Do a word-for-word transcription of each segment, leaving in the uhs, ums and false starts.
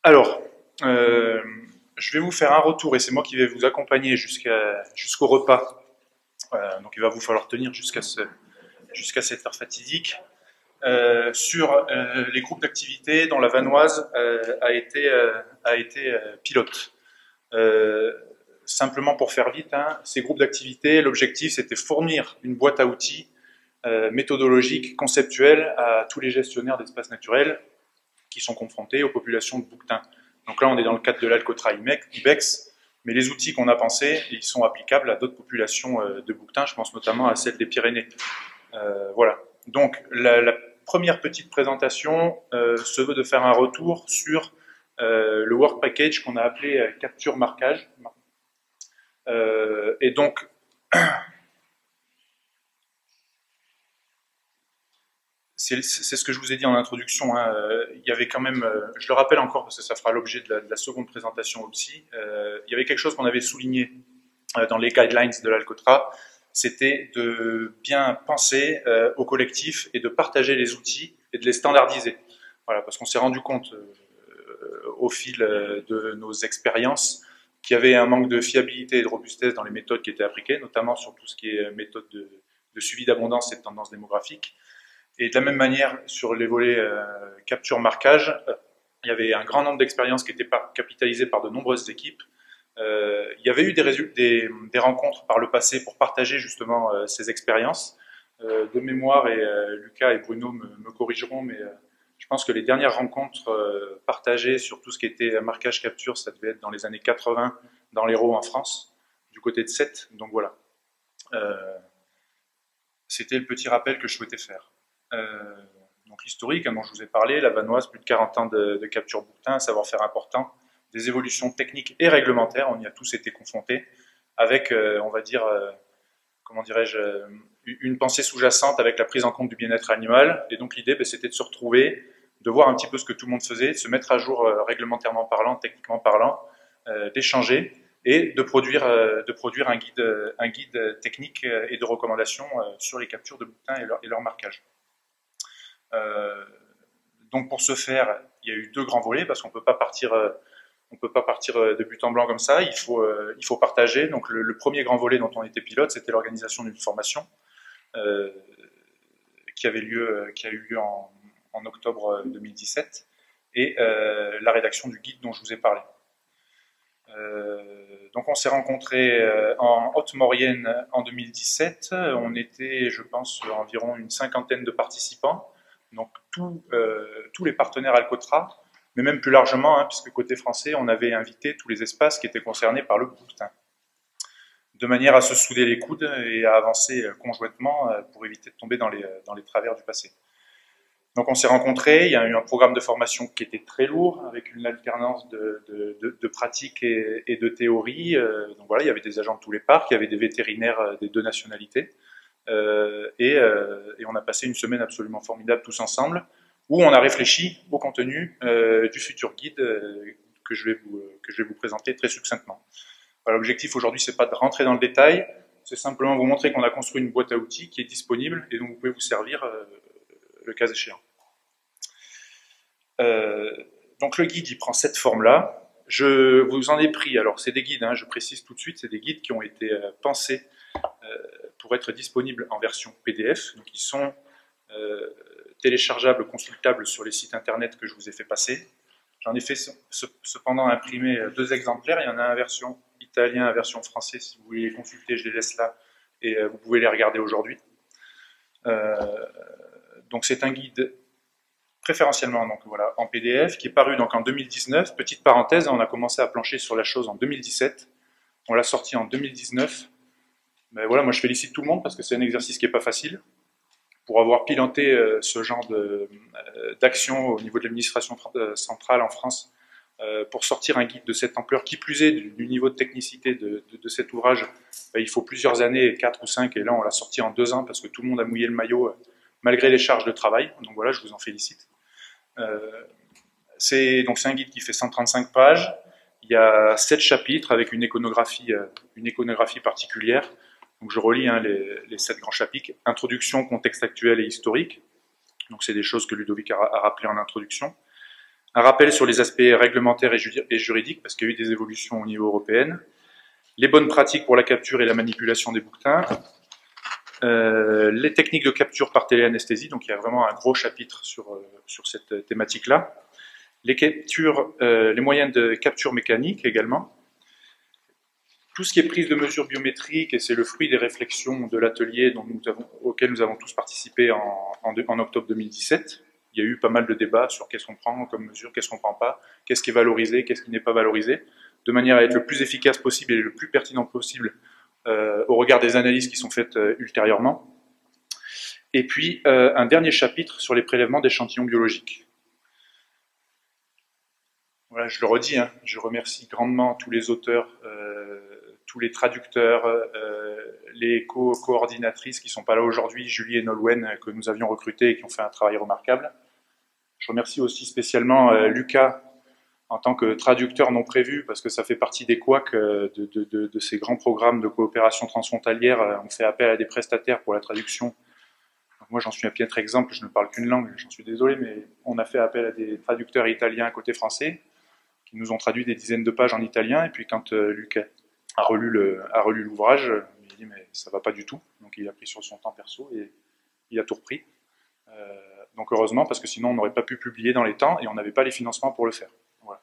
Alors, euh, je vais vous faire un retour et c'est moi qui vais vous accompagner jusqu'à jusqu'au repas. Euh, donc il va vous falloir tenir jusqu'à ce, jusqu'à cette heure fatidique. Euh, sur euh, les groupes d'activité dont la Vanoise euh, a été, euh, a été euh, pilote. Euh, simplement pour faire vite, hein, ces groupes d'activité, l'objectif c'était fournir une boîte à outils euh, méthodologique, conceptuelle à tous les gestionnaires d'espaces naturels qui sont confrontés aux populations de bouquetins. Donc là on est dans le cadre de l'Alcotra Ibex, mais les outils qu'on a pensés, ils sont applicables à d'autres populations euh, de bouquetins, je pense notamment à celle des Pyrénées. Euh, voilà. Donc la, la première petite présentation euh, se veut de faire un retour sur euh, le work package qu'on a appelé euh, capture marquage. Euh, et donc c'est ce que je vous ai dit en introduction. Hein, euh, il y avait quand même, euh, je le rappelle encore parce que ça fera l'objet de, de la seconde présentation aussi. Euh, il y avait quelque chose qu'on avait souligné euh, dans les guidelines de l'Alcotra. C'était de bien penser euh, au collectif et de partager les outils et de les standardiser. Voilà, parce qu'on s'est rendu compte euh, au fil euh, de nos expériences qu'il y avait un manque de fiabilité et de robustesse dans les méthodes qui étaient appliquées, notamment sur tout ce qui est méthode de, de suivi d'abondance et de tendance démographique. Et de la même manière, sur les volets euh, capture-marquage, euh, il y avait un grand nombre d'expériences qui étaient capitalisées par de nombreuses équipes. Euh, il y avait eu des, des, des rencontres par le passé pour partager justement euh, ces expériences. Euh, de mémoire, et euh, Lucas et Bruno me, me corrigeront, mais euh, je pense que les dernières rencontres euh, partagées sur tout ce qui était marquage capture, ça devait être dans les années quatre-vingts dans l'Hérault en France, du côté de Sète. Donc voilà. Euh, C'était le petit rappel que je souhaitais faire. Euh, donc l'historique, hein, dont je vous ai parlé, la Vanoise, plus de quarante ans de, de capture bouquetin, un savoir-faire important, des évolutions techniques et réglementaires, on y a tous été confrontés, avec, euh, on va dire, euh, comment dirais-je, euh, une pensée sous-jacente avec la prise en compte du bien-être animal. Et donc l'idée, ben, c'était de se retrouver, de voir un petit peu ce que tout le monde faisait, de se mettre à jour euh, réglementairement parlant, techniquement parlant, euh, d'échanger et de produire, euh, de produire un guide, un guide technique et de recommandations euh, sur les captures de bouquetins et leur, et leur marquage. Euh, donc pour ce faire, il y a eu deux grands volets parce qu'on peut pas partir, euh, on peut pas partir de but en blanc comme ça. Il faut, euh, il faut partager. Donc le, le premier grand volet dont on était pilote, c'était l'organisation d'une formation euh, qui avait lieu, qui a eu lieu en, en octobre deux mille dix-sept, et euh, la rédaction du guide dont je vous ai parlé. Euh, donc on s'est rencontrés euh, en Haute-Maurienne en deux mille dix-sept. On était, je pense, environ une cinquantaine de participants. Donc tout, euh, tous les partenaires Alcotra, mais même plus largement, hein, puisque côté français, on avait invité tous les espaces qui étaient concernés par le bouquetin, de manière à se souder les coudes et à avancer conjointement pour éviter de tomber dans les, dans les travers du passé. Donc on s'est rencontrés, il y a eu un programme de formation qui était très lourd, avec une alternance de, de, de, de pratique et, et de théorie. Donc voilà, il y avait des agents de tous les parcs, il y avait des vétérinaires des deux nationalités. Euh, et, euh, et on a passé une semaine absolument formidable tous ensemble, où on a réfléchi au contenu euh, du futur guide euh, que, je vais vous, que je vais vous présenter très succinctement. Voilà, l'objectif aujourd'hui, c'est pas de rentrer dans le détail, c'est simplement vous montrer qu'on a construit une boîte à outils qui est disponible et dont vous pouvez vous servir euh, le cas échéant. Euh, donc le guide, il prend cette forme-là. Je vous en ai pris, alors c'est des guides, hein, je précise tout de suite, c'est des guides qui ont été euh, pensés euh, pour être disponibles en version P D F, donc ils sont euh, téléchargeables, consultables sur les sites internet que je vous ai fait passer. J'en ai fait cependant imprimer deux exemplaires, il y en a un version italien, un version français, si vous voulez les consulter, je les laisse là, et vous pouvez les regarder aujourd'hui. Euh, donc c'est un guide préférentiellement donc, voilà, en P D F, qui est paru donc, en deux mille dix-neuf. Petite parenthèse, on a commencé à plancher sur la chose en deux mille dix-sept, on l'a sorti en deux mille dix-neuf. Mais voilà, moi je félicite tout le monde parce que c'est un exercice qui n'est pas facile. Pour avoir piloté euh, ce genre euh, d'action au niveau de l'administration euh, centrale en France, euh, pour sortir un guide de cette ampleur, qui plus est du, du niveau de technicité de, de, de cet ouvrage, ben, il faut plusieurs années, quatre ou cinq, et là on l'a sorti en deux ans parce que tout le monde a mouillé le maillot euh, malgré les charges de travail, donc voilà, je vous en félicite. Euh, c'est donc c'est un guide qui fait cent trente-cinq pages, il y a sept chapitres avec une iconographie, euh, une iconographie particulière. Donc je relis hein, les, les sept grands chapitres. Introduction, contexte actuel et historique. Donc c'est des choses que Ludovic a, a rappelé en introduction. Un rappel sur les aspects réglementaires et juridiques, parce qu'il y a eu des évolutions au niveau européen. Les bonnes pratiques pour la capture et la manipulation des bouquetins. Euh, les techniques de capture par téléanesthésie, donc il y a vraiment un gros chapitre sur, euh, sur cette thématique-là. Les, captures, euh, les moyens de capture mécanique également. Tout ce qui est prise de mesures biométriques, et c'est le fruit des réflexions de l'atelier auquel nous avons tous participé en, en, en octobre deux mille dix-sept. Il y a eu pas mal de débats sur qu'est-ce qu'on prend comme mesure, qu'est-ce qu'on ne prend pas, qu'est-ce qui est valorisé, qu'est-ce qui n'est pas valorisé, de manière à être le plus efficace possible et le plus pertinent possible euh, au regard des analyses qui sont faites euh, ultérieurement. Et puis, euh, un dernier chapitre sur les prélèvements d'échantillons biologiques. Voilà, je le redis, hein, je remercie grandement tous les auteurs, euh, tous les traducteurs, euh, les co-coordinatrices qui ne sont pas là aujourd'hui, Julie et Nolwenn, que nous avions recrutés et qui ont fait un travail remarquable. Je remercie aussi spécialement euh, Lucas, en tant que traducteur non prévu, parce que ça fait partie des couacs de, de, de, de ces grands programmes de coopération transfrontalière. On fait appel à des prestataires pour la traduction. Donc moi, j'en suis un piètre exemple, je ne parle qu'une langue, j'en suis désolé, mais on a fait appel à des traducteurs italiens côté français, qui nous ont traduit des dizaines de pages en italien, et puis quand euh, Lucas a relu le, a relu l'ouvrage, il a dit mais ça va pas du tout, donc il a pris sur son temps perso et il a tout repris. Euh, donc heureusement, parce que sinon on n'aurait pas pu publier dans les temps et on n'avait pas les financements pour le faire. Voilà.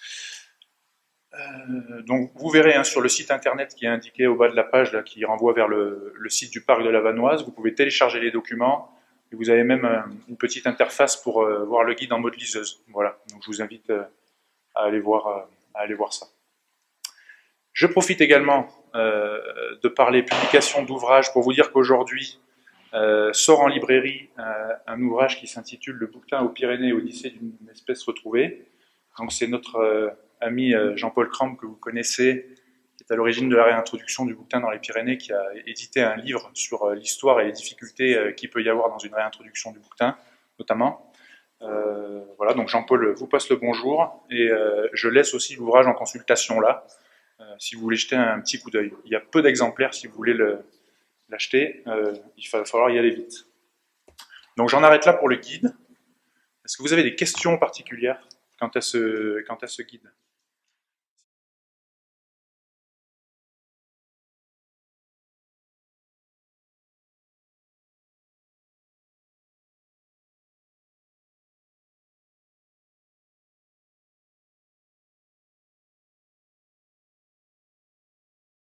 Euh, donc vous verrez hein, sur le site internet qui est indiqué au bas de la page, là, qui renvoie vers le, le site du parc de la Vanoise, vous pouvez télécharger les documents, et vous avez même euh, une petite interface pour euh, voir le guide en mode liseuse. Voilà, donc je vous invite euh, à, aller voir, euh, à aller voir ça. Je profite également euh, de parler publication d'ouvrages pour vous dire qu'aujourd'hui euh, sort en librairie euh, un ouvrage qui s'intitule « Le bouquetin aux Pyrénées, Odyssée d'une espèce retrouvée ». Donc c'est notre euh, ami euh, Jean-Paul Cramp, que vous connaissez, qui est à l'origine de la réintroduction du bouquetin dans les Pyrénées, qui a édité un livre sur euh, l'histoire et les difficultés euh, qu'il peut y avoir dans une réintroduction du bouquetin, notamment. Euh, voilà, donc Jean-Paul vous passe le bonjour, et euh, je laisse aussi l'ouvrage en consultation là, euh, si vous voulez jeter un petit coup d'œil. Il y a peu d'exemplaires si vous voulez l'acheter, euh, il va falloir y aller vite. Donc j'en arrête là pour le guide. Est-ce que vous avez des questions particulières quant à ce, quant à ce guide ?